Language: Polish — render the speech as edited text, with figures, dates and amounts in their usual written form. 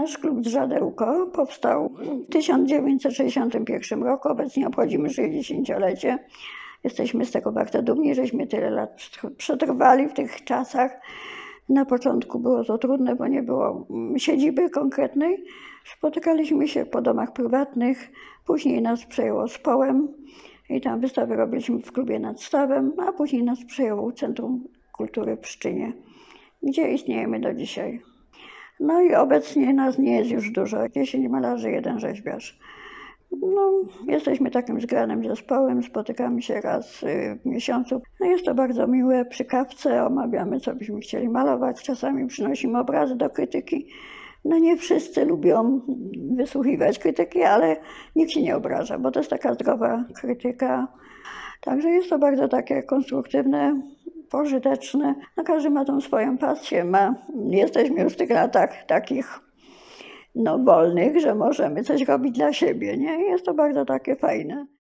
Nasz klub Drzadełko powstał w 1961 roku. Obecnie obchodzimy 60-lecie. Jesteśmy z tego bardzo dumni, żeśmy tyle lat przetrwali w tych czasach. Na początku było to trudne, bo nie było siedziby konkretnej. Spotykaliśmy się po domach prywatnych. Później nas przejęło Społem i tam wystawy robiliśmy w klubie nad Stawem, a później nas przejęło Centrum Kultury w Pszczynie, gdzie istniejemy do dzisiaj. No i obecnie nas nie jest już dużo, 10 malarzy, 1 rzeźbiarz. No, jesteśmy takim zgranym zespołem, spotykamy się raz w miesiącu. No, jest to bardzo miłe, przy kawce omawiamy, co byśmy chcieli malować, czasami przynosimy obrazy do krytyki. No nie wszyscy lubią wysłuchiwać krytyki, ale nikt się nie obraża, bo to jest taka zdrowa krytyka. Także jest to bardzo takie konstruktywne, pożyteczne. No, każdy ma tą swoją pasję, jesteśmy już w tych latach takich wolnych, że możemy coś robić dla siebie, nie? Jest to bardzo takie fajne.